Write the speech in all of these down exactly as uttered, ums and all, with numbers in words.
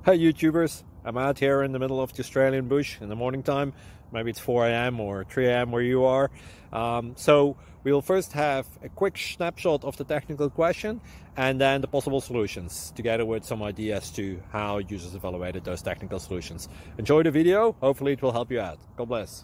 Hi YouTubers, I'm out here in the middle of the Australian bush in the morning time. Maybe it's four A M or three A M where you are. Um, so we'll first have a quick snapshot of the technical question and then the possible solutions, together with some ideas to how users evaluated those technical solutions. Enjoy the video, hopefully it will help you out. God bless.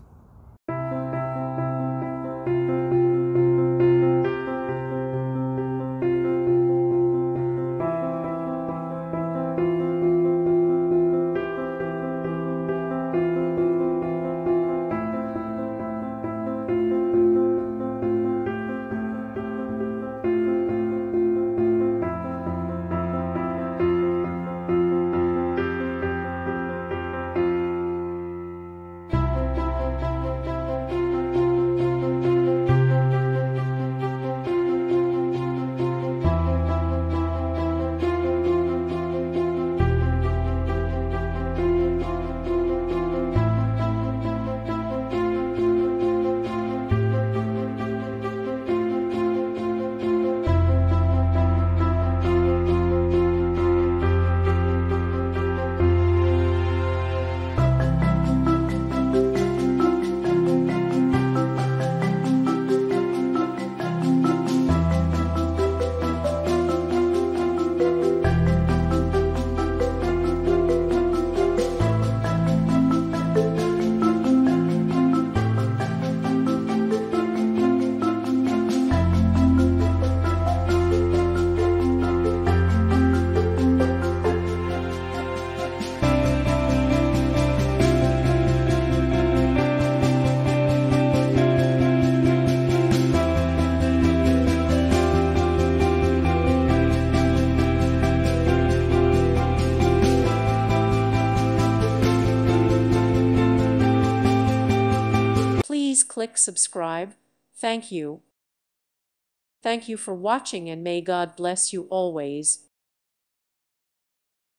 Please click subscribe. Thank you. Thank you for watching, and may God bless you always.